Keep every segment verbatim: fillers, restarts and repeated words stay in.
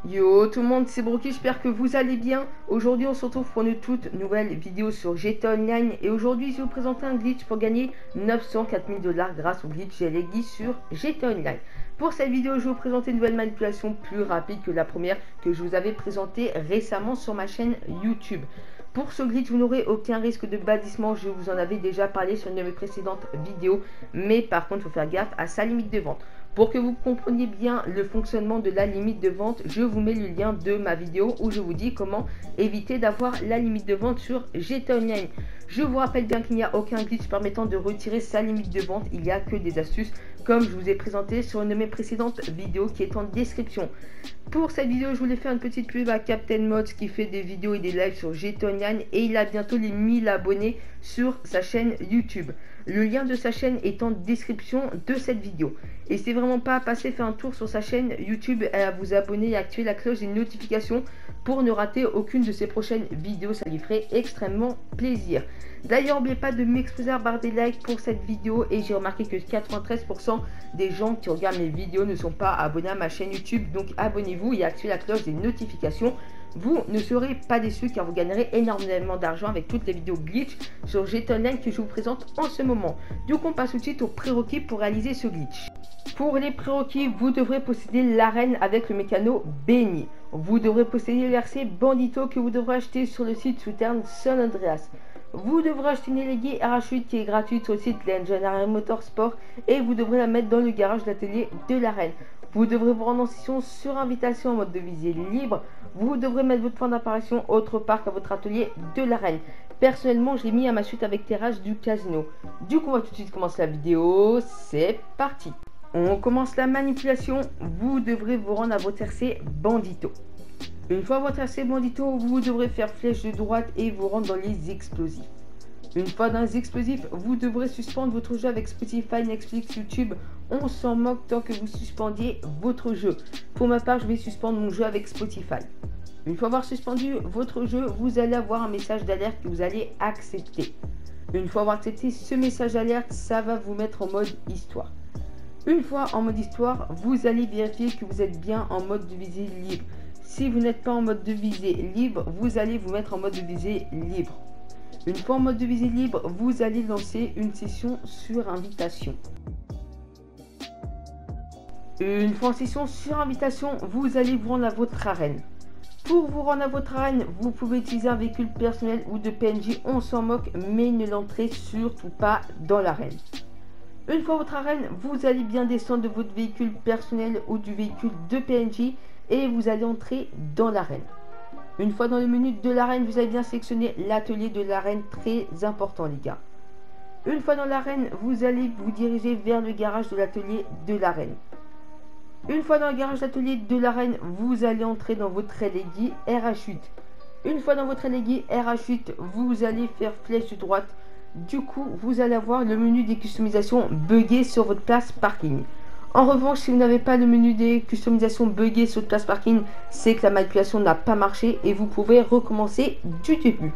Yo tout le monde, c'est Brocky, j'espère que vous allez bien. Aujourd'hui on se retrouve pour une toute nouvelle vidéo sur G T A Online. Et aujourd'hui je vais vous présenter un glitch pour gagner neuf cent quatre mille dollars grâce au glitch Leggy sur G T A Online. Pour cette vidéo je vais vous présenter une nouvelle manipulation plus rapide que la première que je vous avais présentée récemment sur ma chaîne YouTube. Pour ce glitch, vous n'aurez aucun risque de bannissement, je vous en avais déjà parlé sur une de mes précédentes vidéos, mais par contre, il faut faire gaffe à sa limite de vente. Pour que vous compreniez bien le fonctionnement de la limite de vente, je vous mets le lien de ma vidéo où je vous dis comment éviter d'avoir la limite de vente sur G T A Online. Je vous rappelle bien qu'il n'y a aucun glitch permettant de retirer sa limite de vente, il n'y a que des astuces comme je vous ai présenté sur une de mes précédentes vidéos qui est en description. Pour cette vidéo, je voulais faire une petite pub à Captain Mods qui fait des vidéos et des lives sur G T A Online et il a bientôt les mille abonnés sur sa chaîne YouTube. Le lien de sa chaîne est en description de cette vidéo. Et c'est vraiment pas à passer faire un tour sur sa chaîne YouTube et à vous abonner et activer la cloche des notifications pour ne rater aucune de ses prochaines vidéos, ça lui ferait extrêmement plaisir. D'ailleurs, n'oubliez pas de m'exposer à barre des likes pour cette vidéo et j'ai remarqué que quatre-vingt-treize pour cent des gens qui regardent mes vidéos ne sont pas abonnés à ma chaîne YouTube, donc abonnez-vous et activez la cloche des notifications. Vous ne serez pas déçus car vous gagnerez énormément d'argent avec toutes les vidéos glitch sur G T A Online que je vous présente en ce moment. Du coup, on passe tout de suite aux prérequis pour réaliser ce glitch. Pour les prérequis, vous devrez posséder l'arène avec le mécano béni. Vous devrez posséder l'R C Bandito que vous devrez acheter sur le site Southern San Andreas. Vous devrez acheter une Leggy R H huit qui est gratuite sur le site Legendary Motorsport et vous devrez la mettre dans le garage de l'atelier de l'arène. Vous devrez vous rendre en session sur invitation en mode de visée libre. Vous devrez mettre votre point d'apparition autre part qu'à votre atelier de l'arène. Personnellement, je l'ai mis à ma suite avec terrasse du casino. Du coup, on va tout de suite commencer la vidéo. C'est parti. On commence la manipulation. Vous devrez vous rendre à votre R C Bandito. Une fois votre R C Bandito, vous devrez faire flèche de droite et vous rendre dans les explosifs. Une fois dans les explosifs, vous devrez suspendre votre jeu avec Spotify, Netflix, YouTube. On s'en moque tant que vous suspendiez votre jeu. Pour ma part, je vais suspendre mon jeu avec Spotify. Une fois avoir suspendu votre jeu, vous allez avoir un message d'alerte que vous allez accepter. Une fois avoir accepté ce message d'alerte, ça va vous mettre en mode histoire. Une fois en mode histoire, vous allez vérifier que vous êtes bien en mode de visée libre. Si vous n'êtes pas en mode de visée libre, vous allez vous mettre en mode de visée libre. Une fois en mode de visée libre, vous allez lancer une session sur invitation. Une fois en session sur invitation, vous allez vous rendre à votre arène. Pour vous rendre à votre arène, vous pouvez utiliser un véhicule personnel ou de P N J, on s'en moque, mais ne l'entrez surtout pas dans l'arène. Une fois votre arène, vous allez bien descendre de votre véhicule personnel ou du véhicule de P N J et vous allez entrer dans l'arène. Une fois dans le menu de l'arène, vous allez bien sélectionner l'atelier de l'arène, très important les gars. Une fois dans l'arène, vous allez vous diriger vers le garage de l'atelier de l'arène. Une fois dans le garage de l'atelier de l'arène, vous allez entrer dans votre Leggy R H huit. Une fois dans votre Leggy R H huit, vous allez faire flèche de droite. Du coup, vous allez avoir le menu des customisations buggé sur votre place parking. En revanche, si vous n'avez pas le menu des customisations buggé sur votre place parking, c'est que la manipulation n'a pas marché et vous pouvez recommencer du début.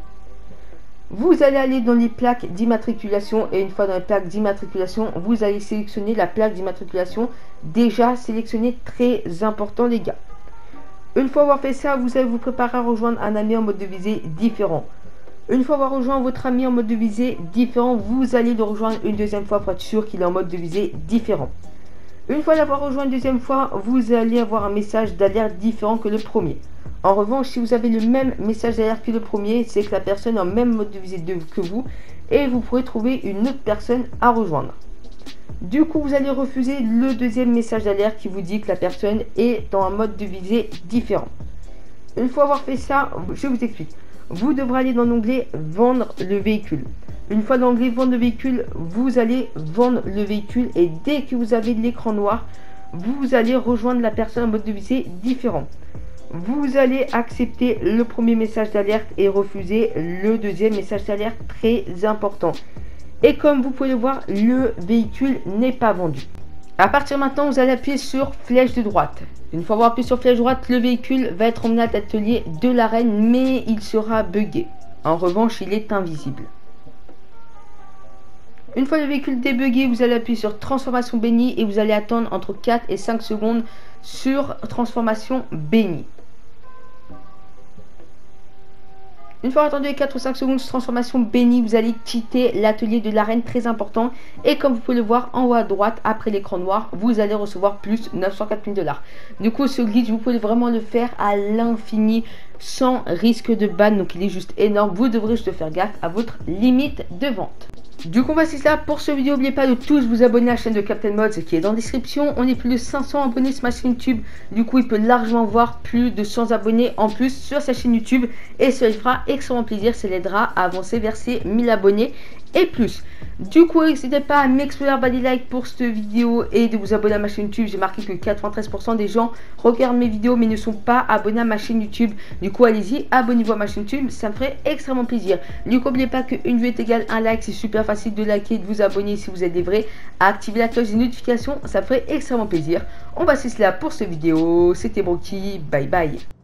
Vous allez aller dans les plaques d'immatriculation et une fois dans les plaques d'immatriculation, vous allez sélectionner la plaque d'immatriculation déjà sélectionnée, très important les gars. Une fois avoir fait ça, vous allez vous préparer à rejoindre un ami en mode de visée différent. Une fois avoir rejoint votre ami en mode de visée différent, vous allez le rejoindre une deuxième fois pour être sûr qu'il est en mode de visée différent. Une fois l'avoir rejoint une deuxième fois, vous allez avoir un message d'alerte différent que le premier. En revanche, si vous avez le même message d'alerte que le premier, c'est que la personne est en même mode de visée que vous et vous pourrez trouver une autre personne à rejoindre. Du coup, vous allez refuser le deuxième message d'alerte qui vous dit que la personne est dans un mode de visée différent. Une fois avoir fait ça, je vous explique. Vous devrez aller dans l'onglet vendre le véhicule. Une fois dans l'onglet vendre le véhicule, vous allez vendre le véhicule et dès que vous avez l'écran noir, vous allez rejoindre la personne en mode de visée différent. Vous allez accepter le premier message d'alerte et refuser le deuxième message d'alerte, très important. Et comme vous pouvez le voir, le véhicule n'est pas vendu. À partir de maintenant, vous allez appuyer sur flèche de droite. Une fois avoir appuyé sur flèche droite, le véhicule va être emmené à l'atelier de l'arène, mais il sera buggé. En revanche, il est invisible. Une fois le véhicule débugué, vous allez appuyer sur transformation bénie et vous allez attendre entre quatre et cinq secondes sur transformation bénie. Une fois attendu les quatre ou cinq secondes, transformation bénie, vous allez quitter l'atelier de l'arène, très important. Et comme vous pouvez le voir en haut à droite, après l'écran noir, vous allez recevoir plus neuf cent quatre mille dollars. Du coup, ce glitch, vous pouvez vraiment le faire à l'infini, sans risque de ban, donc il est juste énorme. Vous devrez juste faire gaffe à votre limite de vente. Du coup, voici ça pour ce vidéo. N'oubliez pas de tous vous abonner à la chaîne de Captain Mods qui est dans la description. On est plus de cinq cents abonnés sur ma chaîne YouTube. Du coup, il peut largement voir plus de cent abonnés en plus sur sa chaîne YouTube. Et ça lui fera extrêmement plaisir. Ça l'aidera à avancer vers ses mille abonnés et plus. Du coup, n'hésitez pas à m'exploser un bas des likes pour cette vidéo et de vous abonner à ma chaîne YouTube. J'ai marqué que quatre-vingt-treize pour cent des gens regardent mes vidéos mais ne sont pas abonnés à ma chaîne YouTube. Du coup, allez-y, abonnez-vous à ma chaîne YouTube, ça me ferait extrêmement plaisir. Du coup, n'oubliez pas qu'une vue est égale à un like. C'est super facile de liker, de vous abonner si vous êtes des vrais. Activez la cloche des notifications, ça me ferait extrêmement plaisir. On va se laisser là pour cette vidéo. C'était Brocky, bye bye.